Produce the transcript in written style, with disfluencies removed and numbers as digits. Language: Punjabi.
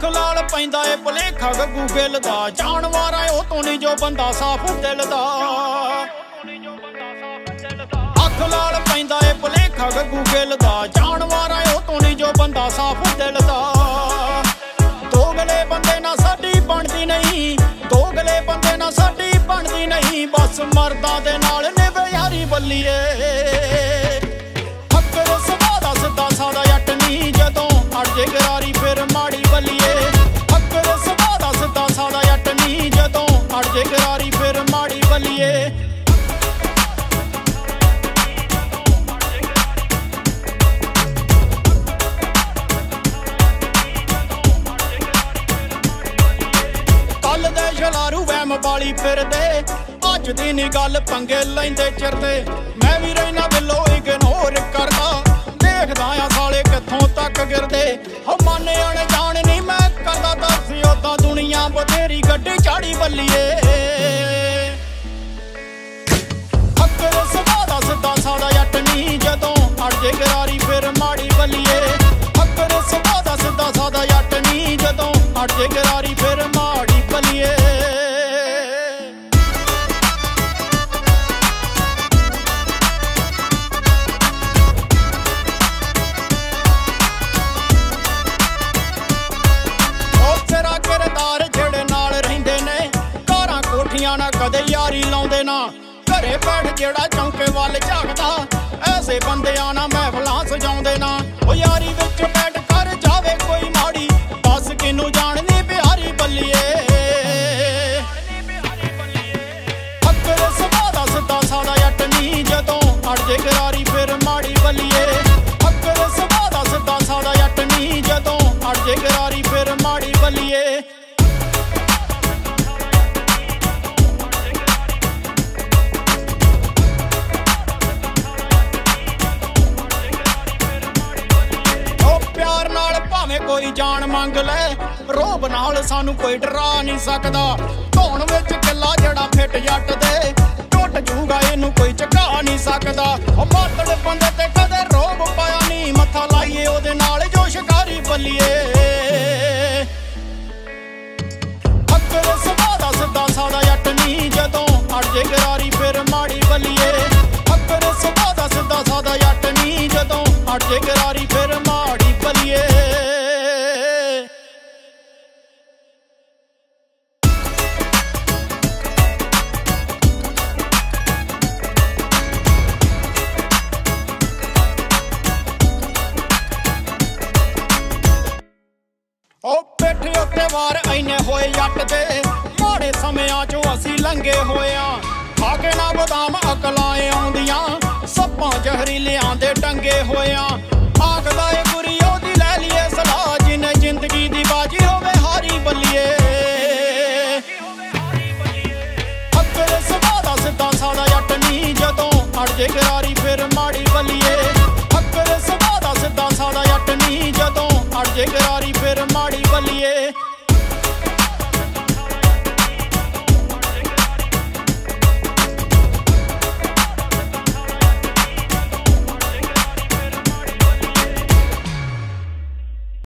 ਅੱਖ ਲਾਲ ਪੈਂਦਾ ਏ ਭੁਲੇਖਾ ਗੱਗੂ ਗਿੱਲ ਦਾ, ਜਾਨਵਰ ਆ ਉਹ ਤੋਂ ਨੀ ਜੋ ਬੰਦਾ ਸਾਫ ਦਿਲ ਦਾ। ਅੱਖ ਲਾਲ ਪੈਂਦਾ ਏ ਭੁਲੇਖਾ ਗੱਗੂ ਗਿੱਲ ਦਾ, ਜਾਨਵਰ ਆ ਉਹ ਤੋਂ ਨੀ ਜੋ ਬੰਦਾ ਸਾਫ ਦਿਲ ਦਾ। ਦੋਗਲੇ ਬੰਦੇ ਨਾਲ ਸਾਡੀ ਬਣਦੀ ਨਹੀਂ, ਦੋਗਲੇ ਬੰਦੇ ਨਾਲ ਸਾਡੀ ਬਣਦੀ ਨਹੀਂ, ਬਸ ਮਰਦਾਂ ਦੇ ਨਾਲ ਨਿਭ ਯਾਰੀ ਬੱਲੀਏ। ਫੱਕਰ ਸੁਭਾਅ ਦਾ ਸਿੱਧਾ ਸਾਦਾ ਜੱਟ ਨੀ, ਜਦੋਂ ਅੜ ਜੇ ਗਰਾਰੀ ਫਿਰ ਮਾੜੀ ਬੱਲੀਏ। ਫੱਕਰ ਸੁਭਾਅ ਦਾ ਸਿੱਧਾ ਸਾਦਾ ਜੱਟ ਨੀ, ਜਦੋਂ ਅੜ ਜੇ ਗਰਾਰੀ ਫਿਰ ਮਾੜੀ ਬੱਲੀਏ। ਕੱਲ ਦੇ ਛਲਾਰੂ ਵਹਿਮ ਵਾਲੀ ਫਿਰਦੇ, ਅੱਜ ਦੀ ਨੀ ਗੱਲ ਪੰਗੇ ਲੈਂਦੇ ਚਿਰਦੇ। ਮੈਂ ਵੀ ਰਹਿਣਾ ਬਿੱਲੋ ਇਗਨੋਰ ਕਰਦਾ, ਦੇਖਦਾ ਆ ਸਾਲੇ ਕਿੱਥੋਂ ਤੱਕ ਗਿਰਦੇ। ਹੋ ਮਨ ਅਣਜਾਣ ਨੀ ਮੈਂ ਕਰਦਾ ਦੱਸ, ਓਦਾਂ ਦੁਨੀਆ ਬਥੇਰੀ ਗੱਡੀ ਚਾੜੀ ਬੱਲੀਏ। ਫੱਕਰ ਸੁਭਾਅ ਦਾ ਸਿੱਧਾ ਸਾਦਾ ਜੱਟ ਨੀ, ਜਦੋਂ ਅੜ ਜੇ ਗਰਾਰੀ ਫਿਰ ਮਾੜੀ ਬੱਲੀਏ। ਫੱਕਰ ਸੁਭਾਅ ਦਾ ਸਿੱਧਾ ਸਾਦਾ ਜੱਟ ਨੀ, ਜਦੋਂ ਅੜ ਜੇ ਗਰਾਰੀ ਫਿਰ ਮਾੜੀ ਬੱਲੀਏ। ਜਿਹੜੇ ਨਾਲ ਰਹਿੰਦੇ ਨੇ ਕਾਰਾਂ ਕੋਠੀਆਂ ਨਾ ਕਦੇ ਯਾਰੀ ਲਾਉਂਦੇ ਨਾ, ਘਰੇ ਬੈਠ ਜਿਹੜਾ ਚੌਂਕੇ ਵੱਲ ਝਾਕਦਾ, ਐਸੇ ਬੰਦਿਆਂ ਨਾਲ ਮਹਿਫਲਾਂ ਸਜਾਉਂਦੇ ਨਾ। ਉਹ ਯਾਰੀ ਵਿੱਚ ਬੈਠ ਕਰ ਜਾਵੇ ਕੋਈ ਮਾੜੀ, ਬਸ ਕਿਨੂੰ ਜਾਣਨੀ ਬਿਹਾਰੀ ਬੱਲੀਏ। ਫੱਕਰ ਸੁਭਾਅ ਦਾ ਸਿੱਧਾ ਸਾਦਾ ਜੱਟ ਨੀ, ਜਦੋਂ ਅੜ ਜੇ ਗਰਾਰੀ ਫਿਰ ਮਾੜੀ ਬੱਲੀਏ। ਫੱਕਰ ਸੁਭਾਅ ਦਾ ਸਿੱਧਾ ਸਾਦਾ ਜੱਟ ਨੀ, ਜਦੋਂ ਅੜ ਜੇ ਗਰਾਰੀ ਫਿਰ ਮਾੜੀ ਬੱਲੀਏ। ਕੋਈ ਜਾਨ ਮੰਗ ਲੈ, ਰੋਬ ਨਾਲ ਸਾਨੂੰ ਕੋਈ ਡਰਾ ਨਹੀਂ ਸਕਦਾ। ਧੌਣ ਵਿੱਚ ਕਿੱਲਾ ਜਿਹੜਾ ਫਿੱਟ ਜੱਟ ਦੇ, ਟੁੱਟ ਜੂਗਾ ਇਹਨੂੰ ਕੋਈ ਝੁਕਾ ਨਹੀਂ ਸਕਦਾ। ਉਹ ਮਾਤੜ ਬੰਦੇ ਤੇ ਕਦੇ ਰੋਬ ਪਾਇਆ ਨਹੀਂ, ਮੱਥਾ ਲਾਈਏ ਉਹਦੇ ਨਾਲ ਜੋ ਸ਼ਿਕਾਰੀ ਬੱਲੀਏ। ਫੱਕਰ ਸੁਭਾਅ ਦਾ ਸਿੱਧਾ ਸਾਦਾ ਜੱਟ ਨੀ, ਜਦੋਂ ਅੜ ਜੇ ਗਰਾਰੀ ਫਿਰ ਮਾੜੀ ਬੱਲੀਏ। ਫੱਕਰ ਸੁਭਾਅ ਦਾ ਸਿੱਧਾ ਸਾਦਾ ਜੱਟ ਨੀ, ਜਦੋਂ ਅੜ ਜੇ ਗਰਾਰੀ ਫਿਰ ਮਾੜੀ ਬੱਲੀਏ। ਉਹ ਪਿੱਠ ਉੱਤੇ ਵਾਰ ਐਨੇ ਹੋਏ ਜੱਟ ਦੇ, ਮਾੜੇ ਸਮਿਆਂ ਚੋਂ ਅਸੀਂ ਲੰਘੇ ਹੋਇਆ। ਖਾ ਕੇ ਨਾ ਬਦਾਮ ਅਕਲਾਂ ਆਉਂਦੀਆਂ, ਸੱਪਾਂ ਜ਼ਹਿਰੀਲਿਆਂ ਦੇ ਟੰਗੇ ਹੋਇਆ। ਆਖਦਾ ਏ ਗੁਰੀ ਉਹਦੀ ਲੈ ਲਈਏ ਸਲਾਹ, ਜਿਹਨੇ ਜ਼ਿੰਦਗੀ ਦੀ ਬਾਜੀ ਹੋਵੇ ਹਾਰੀ ਬੱਲੀਏ। ਫੱਕਰ ਸੁਭਾਅ ਦਾ ਸਿੱਧਾ ਸਾਦਾ ਜੱਟ ਨੀ, ਜਦੋਂ ਅੜ ਜੇ ਗਰਾਰੀ ਫਿਰ ਮਾੜੀ ਬੱਲੀਏ। ਫੱਕਰ ਸੁਭਾਅ ਦਾ ਸਿੱਧਾ ਸਾਦਾ ਜੱਟ ਨੀ, ਜਦੋਂ ਅੜ ਜੇ ਗਰਾਰੀ ਫਿਰ ਮਾੜੀ ਬੱਲੀਏ।